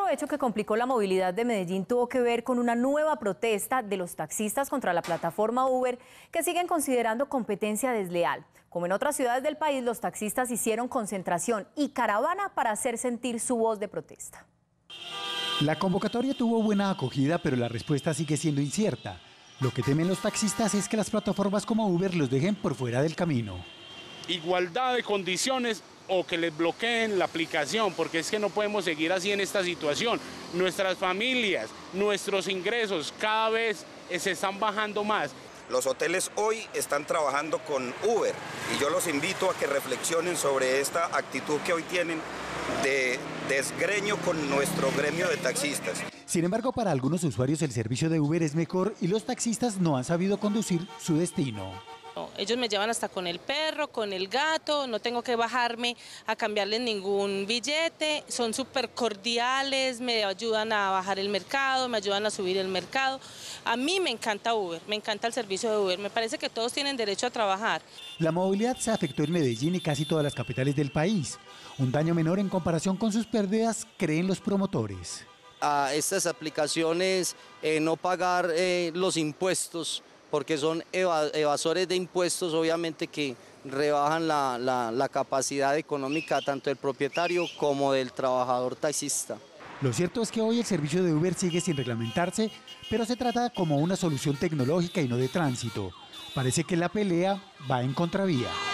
hecho que complicó la movilidad de Medellín tuvo que ver con una nueva protesta de los taxistas contra la plataforma Uber, que siguen considerando competencia desleal. Como en otras ciudades del país, los taxistas hicieron concentración y caravana para hacer sentir su voz de protesta. La convocatoria tuvo buena acogida, pero la respuesta sigue siendo incierta. Lo que temen los taxistas es que las plataformas como Uber los dejen por fuera del camino. Igualdad de condiciones o que les bloqueen la aplicación, porque es que no podemos seguir así en esta situación. Nuestras familias, nuestros ingresos cada vez se están bajando más. Los hoteles hoy están trabajando con Uber y yo los invito a que reflexionen sobre esta actitud que hoy tienen de desgreño con nuestro gremio de taxistas. Sin embargo, para algunos usuarios el servicio de Uber es mejor y los taxistas no han sabido conducir su destino. Ellos me llevan hasta con el perro, con el gato, no tengo que bajarme a cambiarles ningún billete, son súper cordiales, me ayudan a bajar el mercado, me ayudan a subir el mercado. A mí me encanta Uber, me encanta el servicio de Uber, me parece que todos tienen derecho a trabajar. La movilidad se afectó en Medellín y casi todas las capitales del país. Un daño menor en comparación con sus pérdidas, creen los promotores. A estas aplicaciones no pagar los impuestos, porque son evasores de impuestos, obviamente que rebajan la capacidad económica tanto del propietario como del trabajador taxista. Lo cierto es que hoy el servicio de Uber sigue sin reglamentarse, pero se trata como una solución tecnológica y no de tránsito. Parece que la pelea va en contravía.